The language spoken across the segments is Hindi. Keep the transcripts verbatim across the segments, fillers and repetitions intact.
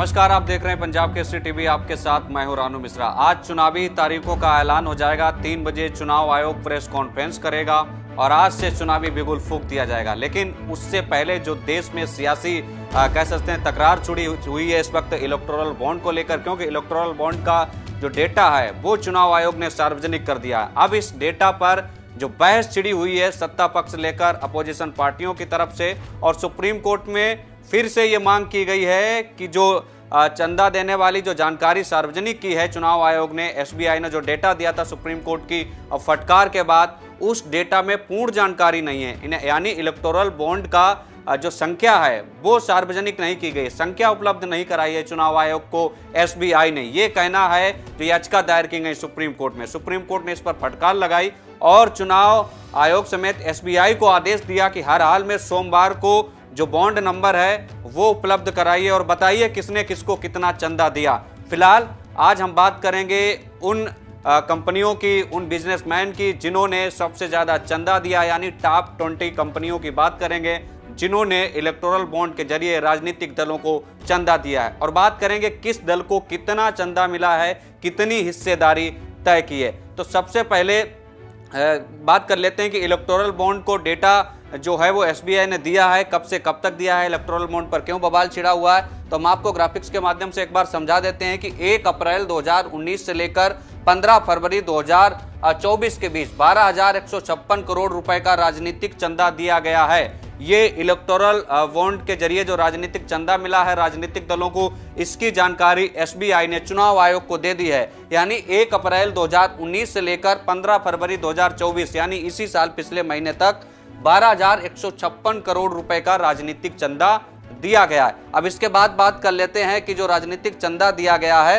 नमस्कार, आप देख रहे हैं पंजाब केसरी टीवी। आपके साथ मैं हूं रानू मिश्रा। आज चुनावी तारीखों का ऐलान हो जाएगा। तीन बजे चुनाव आयोग प्रेस कॉन्फ्रेंस करेगा और आज से चुनावी बिगुल फूंक दिया जाएगा। लेकिन उससे पहले जो देश में सियासी आ, कह सकते हैं तकरार छुड़ी हुई है इस वक्त इलेक्टोरल बॉन्ड को लेकर, क्योंकि इलेक्टोरल बॉन्ड का जो डेटा है वो चुनाव आयोग ने सार्वजनिक कर दिया है। अब इस डेटा पर जो बहस छिड़ी हुई है सत्ता पक्ष लेकर अपोजिशन पार्टियों की तरफ से, और सुप्रीम कोर्ट में फिर से ये मांग की गई है कि जो चंदा देने वाली जो जानकारी सार्वजनिक की है चुनाव आयोग ने, एसबीआई ने जो डेटा दिया था सुप्रीम कोर्ट की फटकार के बाद, उस डेटा में पूर्ण जानकारी नहीं है। इन्हें यानी इलेक्टोरल बॉन्ड का जो संख्या है वो सार्वजनिक नहीं की गई, संख्या उपलब्ध नहीं कराई है चुनाव आयोग को एसबीआई ने। ये कहना है जो याचिका दायर की गई सुप्रीम कोर्ट में। सुप्रीम कोर्ट ने इस पर फटकार लगाई और चुनाव आयोग समेत एसबीआई को आदेश दिया कि हर हाल में सोमवार को जो बॉन्ड नंबर है वो उपलब्ध कराइए और बताइए किसने किसको कितना चंदा दिया। फिलहाल आज हम बात करेंगे उन कंपनियों की, उन बिजनेसमैन की जिन्होंने सबसे ज्यादा चंदा दिया, यानी टॉप ट्वेंटी कंपनियों की बात करेंगे जिन्होंने इलेक्टोरल बॉन्ड के जरिए राजनीतिक दलों को चंदा दिया है, और बात करेंगे किस दल को कितना चंदा मिला है, कितनी हिस्सेदारी तय की है। तो सबसे पहले बात कर लेते हैं कि इलेक्टोरल बॉन्ड को डेटा जो है वो एसबीआई ने दिया है, कब से कब तक दिया है, इलेक्टोरल बॉन्ड पर क्यों बवाल छिड़ा हुआ है। तो हम आपको ग्राफिक्स के माध्यम से एक बार समझा देते हैं कि एक अप्रैल दो हज़ार उन्नीस से लेकर पंद्रह फरवरी दो हज़ार चौबीस के बीच बारह हजार एक सौ छप्पन करोड़ रुपए का राजनीतिक चंदा दिया गया है। ये इलेक्टोरल बॉन्ड के जरिए जो राजनीतिक चंदा मिला है राजनीतिक दलों को, इसकी जानकारी एसबीआई ने चुनाव आयोग को दे दी है। यानी एक अप्रैल दो हज़ार उन्नीस से लेकर पंद्रह फरवरी दो हज़ार चौबीस यानी इसी साल पिछले महीने तक बारह हजार एक सौ छप्पन करोड़ रुपए का राजनीतिक चंदा दिया गया है। अब इसके बाद बात कर लेते हैं कि जो राजनीतिक चंदा दिया गया है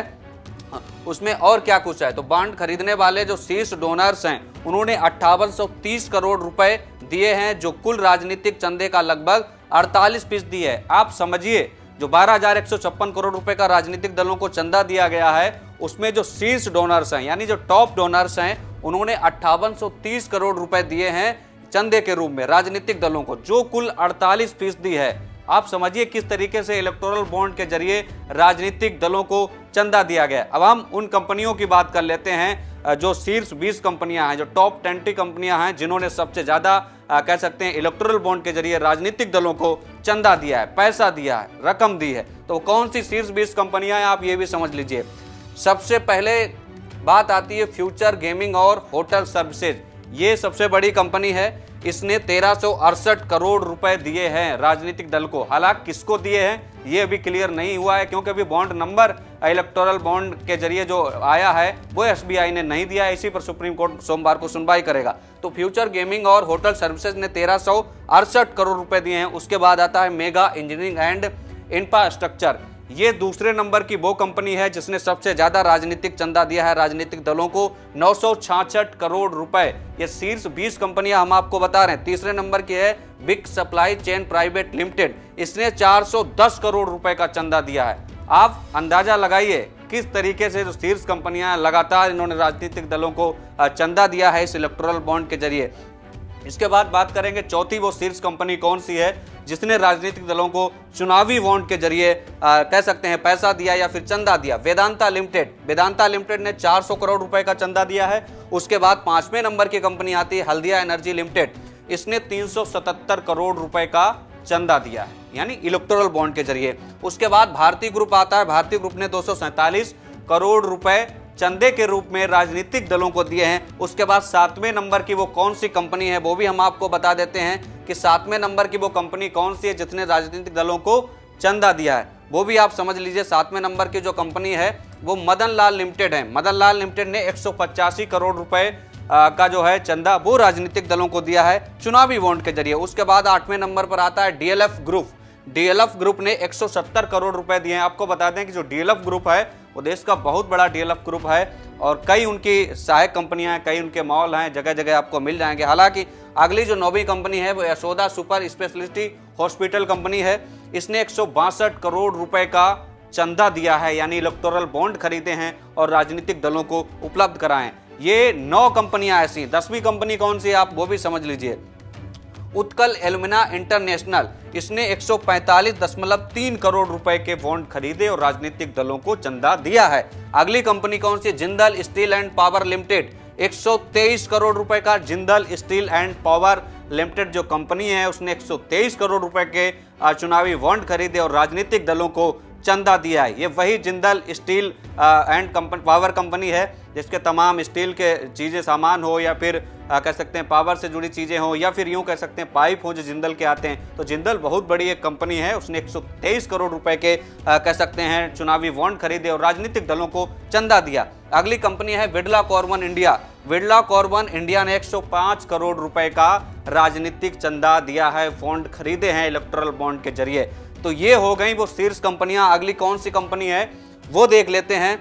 उसमें और क्या कुछ है। तो बॉन्ड खरीदने वाले जो शीर्ष डोनर्स हैं उन्होंने अट्ठावन सौ तीस करोड़ रुपए दिए हैं, जो कुल राजनीतिक चंदे का लगभग अड़तालीस फीसदी है। आप समझिए जो बारह हजार एक सौ छप्पन करोड़ रुपए का राजनीतिक दलों को चंदा दिया गया है उसमें जो शीर्ष डोनर्स हैं यानी जो टॉप डोनर्स हैं उन्होंने अट्ठावन सौ तीस करोड़ रुपए दिए हैं चंदे के रूप में राजनीतिक दलों को, जो कुल अड़तालीस फीसदी है। आप समझिए किस तरीके से इलेक्टोरल बॉन्ड के जरिए राजनीतिक दलों को चंदा दिया गया। अब हम उन कंपनियों की बात कर लेते हैं जो शीर्ष बीस कंपनियां हैं, जो टॉप ट्वेंटी कंपनियां हैं जिन्होंने सबसे ज्यादा कह सकते हैं इलेक्टोरल बॉन्ड के जरिए राजनीतिक दलों को चंदा दिया है, पैसा दिया है, रकम दी है। तो कौन सी शीर्ष बीस कंपनियां हैं आप ये भी समझ लीजिए। सबसे पहले बात आती है फ्यूचर गेमिंग और होटल सर्विसेज। ये सबसे बड़ी कंपनी है, इसने तेरह सौ अड़सठ करोड़ रुपए दिए हैं राजनीतिक दल को। हालांकि किसको दिए हैं ये अभी क्लियर नहीं हुआ है, क्योंकि अभी बॉन्ड नंबर इलेक्टोरल बॉन्ड के जरिए जो आया है वो एसबीआई ने नहीं दिया है। इसी पर सुप्रीम कोर्ट सोमवार को सुनवाई करेगा। तो फ्यूचर गेमिंग और होटल सर्विसेज ने तेरह सौ अड़सठ करोड़ रुपए दिए हैं। उसके बाद आता है मेगा इंजीनियरिंग एंड इंफ्रास्ट्रक्चर। ये दूसरे नंबर की वो कंपनी है जिसने सबसे ज्यादा राजनीतिक चंदा दिया है राजनीतिक दलों को, नौ सौ छियासठ करोड़ रुपए। ये शीर्ष बीस कंपनियां हम आपको बता रहे हैं। तीसरे नंबर की है big supply chain private limited, इसने चार सौ दस करोड़ रुपए का चंदा दिया है। आप अंदाजा लगाइए किस तरीके से जो शीर्ष कंपनियां लगातार इन्होंने राजनीतिक दलों को चंदा दिया है इस इलेक्टोरल बॉन्ड के जरिए। इसके बाद बात करेंगे चौथी वो शीर्ष कंपनी कौन सी है जिसने राजनीतिक दलों को चुनावी बॉन्ड के जरिए कह सकते हैं पैसा दिया या फिर चंदा दिया। वेदांता लिमिटेड। वेदांता लिमिटेड ने चार सौ करोड़ रुपए का चंदा दिया है। उसके बाद पांचवें नंबर की कंपनी आती है हल्दिया एनर्जी लिमिटेड, इसने तीन सौ सतहत्तर करोड़ रुपए का चंदा दिया है यानी इलेक्टोरल बॉन्ड के जरिए। उसके बाद भारतीय ग्रुप आता है। भारतीय ग्रुप ने दो सौ सैंतालीस करोड़ रुपए चंदे के रूप में राजनीतिक दलों को दिए हैं। उसके बाद सातवें नंबर की वो कौन सी कंपनी है वो भी हम आपको बता देते हैं कि सातवें नंबर की वो कंपनी कौन सी है जिसने राजनीतिक दलों को चंदा दिया है, वो भी आप समझ लीजिए। सातवें नंबर की जो कंपनी है वो मदन लाल लिमिटेड है। मदन लाल लिमिटेड ने एक सौ पचासी करोड़ रुपए का जो है चंदा वो राजनीतिक दलों को दिया है चुनावी बॉन्ड के जरिए। उसके बाद आठवें नंबर पर आता है डीएलएफ ग्रुप। डीएलएफ ग्रुप ने एक सौ सत्तर करोड़ रुपए दिए हैं। आपको बता दें कि जो डीएलएफ ग्रुप है वो देश का बहुत बड़ा डीएलएफ ग्रुप है और कई उनकी सहायक कंपनियां हैं, कई उनके मॉल हैं, जगह जगह आपको मिल जाएंगे। हालांकि अगली जो नौवीं कंपनी है वो Yashoda super speciality hospital company है, इसने एक सौ बासठ करोड़ रुपए का चंदा दिया है यानी इलेक्टोरल बॉन्ड खरीदे हैं और राजनीतिक दलों को उपलब्ध कराएं। ये नौ कंपनियां ऐसी। दसवीं कंपनी कौन सी है आप वो भी समझ लीजिए। उत्कल एल्यूमिना इंटरनेशनल, इसने एक सौ पैंतालीस दशमलव तीन करोड़ रुपए के बॉन्ड खरीदे और राजनीतिक दलों को चंदा दिया है। अगली कंपनी कौन सी? Jindal steel and power limited, एक सौ तेईस करोड़ रुपए का Jindal steel and power limited जो कंपनी है उसने एक सौ तेईस करोड़ रुपए के चुनावी बॉन्ड खरीदे और राजनीतिक दलों को चंदा दिया है। ये वही Jindal steel and company power company है जिसके तमाम स्टील के चीज़ें सामान हो या फिर आ, कह सकते हैं पावर से जुड़ी चीज़ें हो या फिर यूं कह सकते हैं पाइप हो जो जिंदल के आते हैं। तो जिंदल बहुत बड़ी एक कंपनी है, उसने एक सौ तेईस करोड़ रुपए के आ, कह सकते हैं चुनावी बॉन्ड खरीदे और राजनीतिक दलों को चंदा दिया। अगली कंपनी है Birla carbon India. Birla carbon India ने एक सौ पाँच करोड़ रुपए का राजनीतिक चंदा दिया है, बॉन्ड खरीदे हैं इलेक्टोरल बॉन्ड के जरिए। तो ये हो गई वो शीर्ष कंपनियां। अगली कौन सी कंपनी है वो देख लेते हैं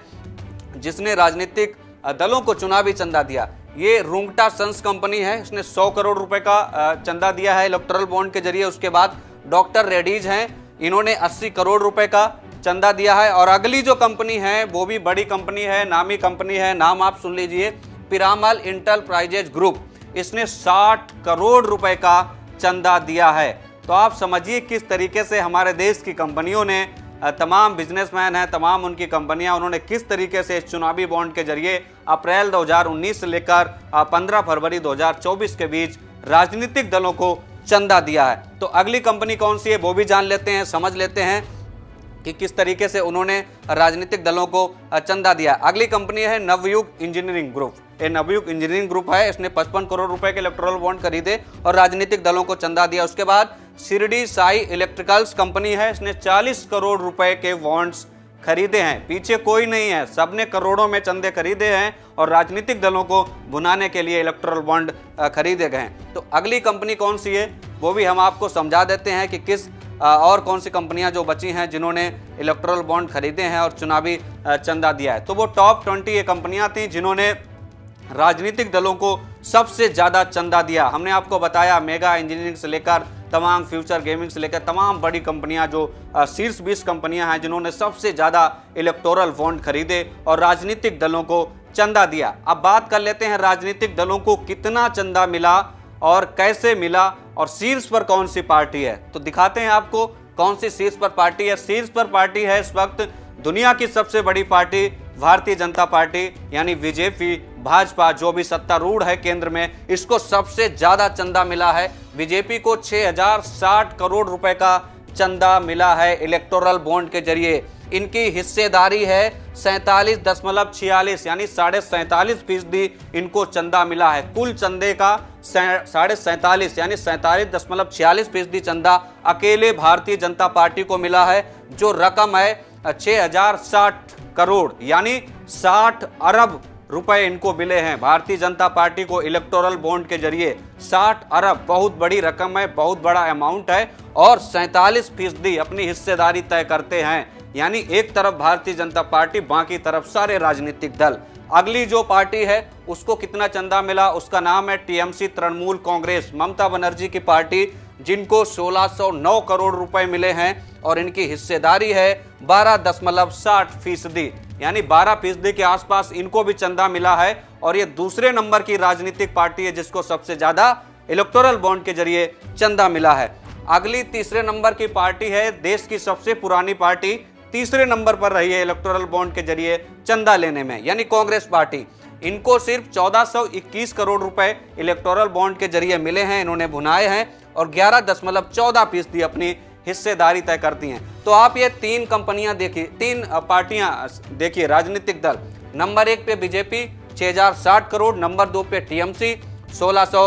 जिसने राजनीतिक दलों को चुनावी चंदा दिया। ये रुंगटा सन्स कंपनी है, इसने सौ करोड़ रुपए का चंदा दिया है इलेक्टोरल बॉन्ड के जरिए। उसके बाद डॉक्टर रेड्डीज हैं, इन्होंने अस्सी करोड़ रुपए का चंदा दिया है। और अगली जो कंपनी है वो भी बड़ी कंपनी है, नामी कंपनी है, नाम आप सुन लीजिए, पिरामल इंटरप्राइजेज ग्रुप, इसने साठ करोड़ रुपए का चंदा दिया है। तो आप समझिए किस तरीके से हमारे देश की कंपनियों ने, तमाम बिजनेसमैन हैं, तमाम उनकी कंपनियां, उन्होंने किस तरीके से इस चुनावी बॉन्ड के जरिए अप्रैल दो हज़ार उन्नीस से लेकर पंद्रह फरवरी दो हज़ार चौबीस के बीच राजनीतिक दलों को चंदा दिया है। तो अगली कंपनी कौन सी है वो भी जान लेते हैं, समझ लेते हैं कि किस तरीके से उन्होंने राजनीतिक दलों को चंदा दिया। अगली कंपनी है नवयुग इंजीनियरिंग ग्रुप। ये नवयुग इंजीनियरिंग ग्रुप है, इसने पचपन करोड़ रुपए के इलेक्टोरल बॉन्ड खरीदे और राजनीतिक दलों को चंदा दिया। उसके बाद शिरडी साई इलेक्ट्रिकल्स कंपनी है, इसने चालीस करोड़ रुपए के बॉन्ड्स खरीदे हैं। पीछे कोई नहीं है, सबने करोड़ों में चंदे खरीदे हैं और राजनीतिक दलों को भुनाने के लिए इलेक्टोरल बॉन्ड खरीदे गए हैं। तो अगली कंपनी कौन सी है वो भी हम आपको समझा देते हैं कि किस और कौन सी कंपनियां जो बची हैं जिन्होंने इलेक्टोरल बॉन्ड खरीदे हैं और चुनावी चंदा दिया है। तो वो टॉप ट्वेंटी ये कंपनियां थी जिन्होंने राजनीतिक दलों को सबसे ज़्यादा चंदा दिया। हमने आपको बताया मेगा इंजीनियरिंग से लेकर तमाम फ्यूचर गेमिंग से लेकर तमाम बड़ी कंपनियां जो शीर्ष बीस कंपनियां हैं जिन्होंने सबसे ज़्यादा इलेक्टोरल बॉन्ड खरीदे और राजनीतिक दलों को चंदा दिया। अब बात कर लेते हैं राजनीतिक दलों को कितना चंदा मिला और कैसे मिला और शीर्ष पर कौन सी पार्टी है। तो दिखाते हैं आपको कौन सी शीर्ष पर पार्टी है। शीर्ष पर पार्टी है इस वक्त दुनिया की सबसे बड़ी पार्टी भारतीय जनता पार्टी यानी बीजेपी, भाजपा जो भी सत्तारूढ़ है केंद्र में, इसको सबसे ज्यादा चंदा मिला है। बीजेपी को छह हजार साठ करोड़ रुपए का चंदा मिला है इलेक्टोरल बॉन्ड के जरिए। इनकी हिस्सेदारी है सैंतालीस दशमलव छियालीस यानी साढ़े सैंतालीस फीसदी इनको चंदा मिला है। कुल चंदे का साढ़े सैंतालीस यानी सैंतालीस दशमलव छियालीस फीसदी चंदा अकेले भारतीय जनता पार्टी को मिला है। जो रकम है छह हजार साठ करोड़ यानी साठ अरब रुपए इनको मिले हैं भारतीय जनता पार्टी को इलेक्टोरल बॉन्ड के जरिए। साठ अरब बहुत बड़ी रकम है, बहुत बड़ा अमाउंट है और सैंतालीस फीसदी अपनी हिस्सेदारी तय करते हैं। यानी एक तरफ भारतीय जनता पार्टी, बाकी तरफ सारे राजनीतिक दल। अगली जो पार्टी है उसको कितना चंदा मिला, उसका नाम है टीएमसी तृणमूल कांग्रेस, ममता बनर्जी की पार्टी, जिनको सोलह सौ नौ करोड़ रुपए मिले हैं और इनकी हिस्सेदारी है बारह दशमलव साठ फीसदी यानी बारह फीसदी के आसपास इनको भी चंदा मिला है। और ये दूसरे नंबर की राजनीतिक पार्टी है जिसको सबसे ज्यादा इलेक्टोरल बॉन्ड के जरिए चंदा मिला है। अगली तीसरे नंबर की पार्टी है, देश की सबसे पुरानी पार्टी, तीसरे नंबर पर रही है इलेक्टोरल बॉन्ड के जरिए चंदा लेने में, यानी कांग्रेस पार्टी। इनको सिर्फ चौदह सौ इक्कीस करोड़ रुपए इलेक्टोरल बॉन्ड के जरिए मिले हैं, इन्होंने भुनाए हैं और ग्यारह दशमलव चौदह फीसदी अपनी हिस्सेदारी तय करती हैं। तो आप ये तीन कंपनियां देखिए, तीन पार्टियां देखिए, राजनीतिक दल। नंबर एक पे बीजेपी छह हजार साठ करोड़, नंबर दो पे टीएमसी सोलह सौ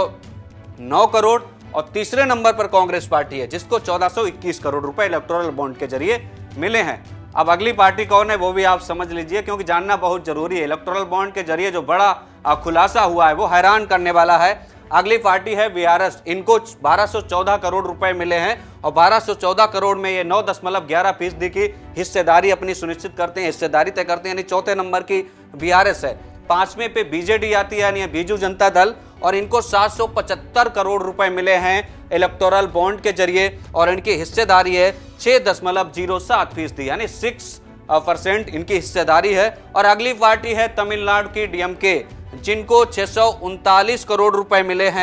नौ करोड़ और तीसरे नंबर पर कांग्रेस पार्टी है जिसको चौदह सौ इक्कीस करोड़ रुपए इलेक्टोरल बॉन्ड के जरिए मिले हैं। अब अगली पार्टी कौन है वो भी आप समझ लीजिए क्योंकि जानना बहुत जरूरी है। इलेक्टोरल बॉन्ड के जरिए जो बड़ा खुलासा हुआ है वो हैरान करने वाला है। अगली पार्टी है बीआरएस, इनको बारह सौ चौदह करोड़ रुपए मिले हैं और बारह सौ चौदह करोड़ में ये नौ दशमलव ग्यारह फीसदी की हिस्सेदारी अपनी सुनिश्चित करते हैं, हिस्सेदारी तय करते हैं, यानी चौथे नंबर की बीआरएस है। पांचवें पे बीजेडी आती है यानी बीजू जनता दल और इनको सात सौ पचहत्तर करोड़ रुपए मिले हैं इलेक्टोरल बॉन्ड के जरिए और इनकी हिस्सेदारी है छह दशमलव जीरो सात फीसदी यानी सिक्स परसेंट इनकी हिस्सेदारी है। और अगली पार्टी है तमिलनाडु की डीएमके, जिनको छह सौ उनतालीस करोड़ रुपए मिले हैं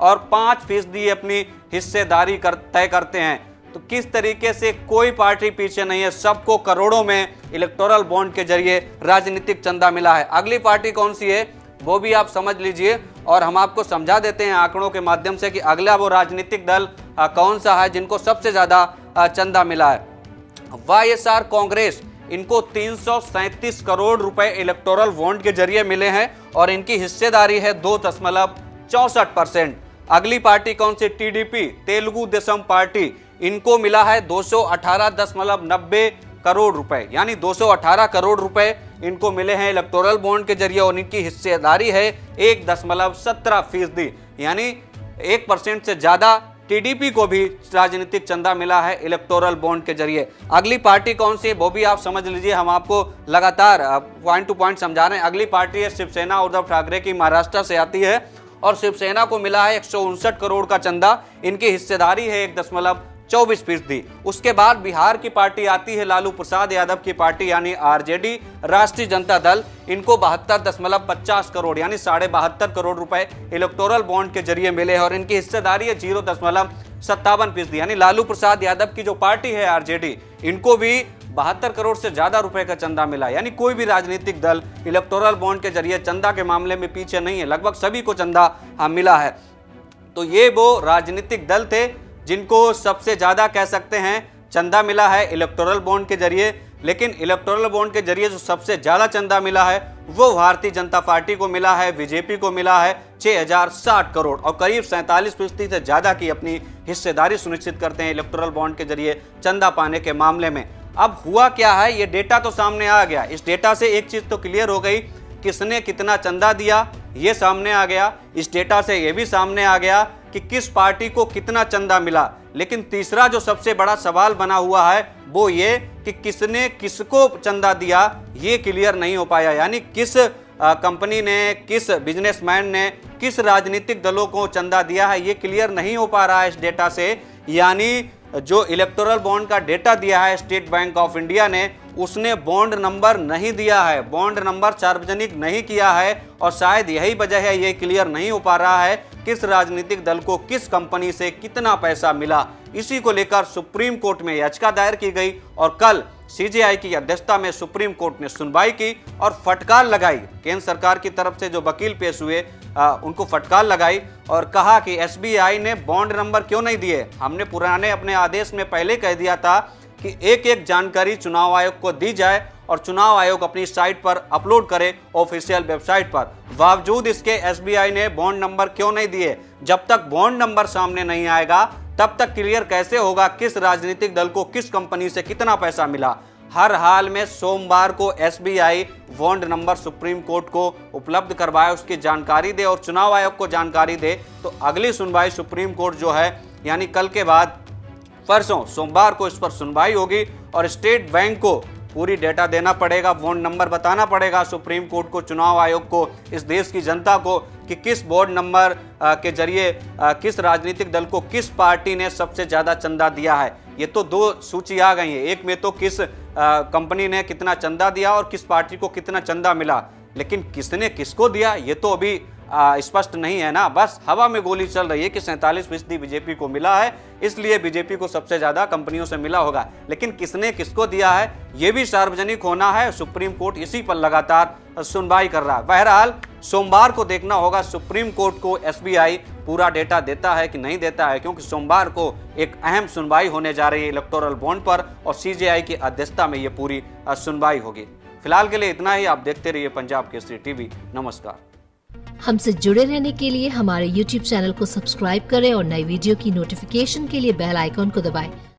और पाँच फीसदी अपनी हिस्सेदारी कर तय करते हैं। तो किस तरीके से कोई पार्टी पीछे नहीं है, सबको करोड़ों में इलेक्टोरल बॉन्ड के जरिए राजनीतिक चंदा मिला है। अगली पार्टी कौन सी है वो भी आप समझ लीजिए और हम आपको समझा देते हैं आंकड़ों के माध्यम से कि अगला वो राजनीतिक दल आ, कौन सा है जिनको सबसे ज्यादा चंदा मिला है। वाई एस आर कांग्रेस, इनको तीन सौ सैंतीस करोड़ रुपए इलेक्टोरल बॉन्ड के जरिए मिले हैं और इनकी हिस्सेदारी है दो दशमलव चौसठ परसेंट। अगली पार्टी कौन सी, T D P, Telugu Desam party, इनको मिला है दो सौ अठारह दशमलव नब्बे करोड़ रुपए, यानी दो सौ अठारह करोड़ रुपए इनको मिले हैं इलेक्टोरल बॉन्ड के जरिए और इनकी हिस्सेदारी है एक दशमलव सत्रह फीसदी, यानी एक परसेंट से ज्यादा टी डी पी को भी राजनीतिक चंदा मिला है इलेक्टोरल बॉन्ड के जरिए। अगली पार्टी कौन सी है वो भी आप समझ लीजिए, हम आपको लगातार पॉइंट टू पॉइंट समझा रहे हैं। अगली पार्टी है शिवसेना, उद्धव ठाकरे की, महाराष्ट्र से आती है और शिवसेना को मिला है एक सौ उनसठ करोड़ का चंदा, इनकी हिस्सेदारी है एक दशमलव चौबीस फीसदी। उसके बाद बिहार की पार्टी आती है लालू प्रसाद यादव की पार्टी यानी आर जे डी, राष्ट्रीय जनता दल, इनको बहत्तर दशमलव पचास करोड़ यानी साढ़े बहत्तर करोड़ रुपए इलेक्टोरल बॉन्ड के जरिए मिले हैं और इनकी हिस्सेदारी है जीरो दशमलव सत्तावन फीसदी। यानी लालू प्रसाद यादव की जो पार्टी है आर जे डी, इनको भी बहत्तर करोड़ से ज्यादा रुपए का चंदा मिला। यानी कोई भी राजनीतिक दल इलेक्टोरल बॉन्ड के जरिए चंदा के मामले में पीछे नहीं है, लगभग सभी को चंदा मिला है। तो ये वो राजनीतिक दल थे जिनको सबसे ज्यादा कह सकते हैं चंदा मिला है इलेक्टोरल बॉन्ड के जरिए। लेकिन इलेक्टोरल बॉन्ड के जरिए जो सबसे ज्यादा चंदा मिला है वो भारतीय जनता पार्टी को मिला है, बीजेपी को मिला है छह हजार साठ करोड़ और करीब सैंतालीस फीसदी से ज्यादा की अपनी हिस्सेदारी सुनिश्चित करते हैं इलेक्टोरल बॉन्ड के जरिए चंदा पाने के मामले में। अब हुआ क्या है, ये डेटा तो सामने आ गया। इस डेटा से एक चीज तो क्लियर हो गई, किसने कितना चंदा दिया ये सामने आ गया। इस डेटा से ये भी सामने आ गया कि किस पार्टी को कितना चंदा मिला। लेकिन तीसरा जो सबसे बड़ा सवाल बना हुआ है वो ये कि किसने किसको चंदा दिया ये क्लियर नहीं हो पाया। यानी किस कंपनी ने, किस बिजनेसमैन ने, किस राजनीतिक दलों को चंदा दिया है ये क्लियर नहीं हो पा रहा है इस डेटा से। यानी जो इलेक्टोरल बॉन्ड का डेटा दिया है स्टेट बैंक ऑफ इंडिया ने, उसने बॉन्ड नंबर नहीं दिया है, बॉन्ड नंबर सार्वजनिक नहीं किया है और शायद यही वजह है ये क्लियर नहीं हो पा रहा है किस राजनीतिक दल को किस कंपनी से कितना पैसा मिला। इसी को लेकर सुप्रीम कोर्ट में याचिका दायर की गई और कल सी जे आई की अध्यक्षता में सुप्रीम कोर्ट ने सुनवाई की और फटकार लगाई। केंद्र सरकार की तरफ से जो वकील पेश हुए आ, उनको फटकार लगाई और कहा कि एस बी आई ने बॉन्ड नंबर क्यों नहीं दिए। हमने पुराने अपने आदेश में पहले कह दिया था कि एक एक जानकारी चुनाव आयोग को दी जाए और चुनाव आयोग अपनी साइट पर अपलोड करे ऑफिशियल वेबसाइट पर। बावजूद इसके एस बी आई ने बॉन्ड नंबर क्यों नहीं दिए। जब तक बॉन्ड नंबर सामने नहीं आएगा तब तक क्लियर कैसे होगा किस राजनीतिक दल को किस कंपनी से कितना पैसा मिला। हर हाल में सोमवार को S B I bond number supreme court को उपलब्ध करवाए, उसकी जानकारी दे और चुनाव आयोग को जानकारी दे। तो अगली सुनवाई सुप्रीम कोर्ट जो है यानी कल के बाद परसों सोमवार को इस पर सुनवाई होगी और स्टेट बैंक को पूरी डेटा देना पड़ेगा, बॉन्ड नंबर बताना पड़ेगा सुप्रीम कोर्ट को, चुनाव आयोग को, इस देश की जनता को कि किस बॉन्ड नंबर के जरिए किस राजनीतिक दल को किस पार्टी ने सबसे ज्यादा चंदा दिया है। ये तो दो सूची आ गई है, एक में तो किस कंपनी ने कितना चंदा दिया और किस पार्टी को कितना चंदा मिला, लेकिन किसने किसको दिया ये तो अभी स्पष्ट नहीं है ना। बस हवा में गोली चल रही है कि सैंतालीस फीसदी बीजेपी को मिला है, इसलिए बीजेपी को सबसे ज्यादा कंपनियों से मिला होगा, लेकिन किसने किसको दिया है ये भी सार्वजनिक होना है। सुप्रीम कोर्ट इसी पर लगातार सुनवाई कर रहा है। बहरहाल सोमवार को देखना होगा सुप्रीम कोर्ट को एस बी आई पूरा डेटा देता है कि नहीं देता है, क्योंकि सोमवार को एक अहम सुनवाई होने जा रही है इलेक्टोरल बॉन्ड पर और सी जे आई की अध्यक्षता में ये पूरी सुनवाई होगी। फिलहाल के लिए इतना ही। आप देखते रहिए पंजाब केसरी टीवी। नमस्कार। हमसे जुड़े रहने के लिए हमारे यूट्यूब चैनल को सब्सक्राइब करें और नई वीडियो की नोटिफिकेशन के लिए बेल आइकॉन को दबाएं।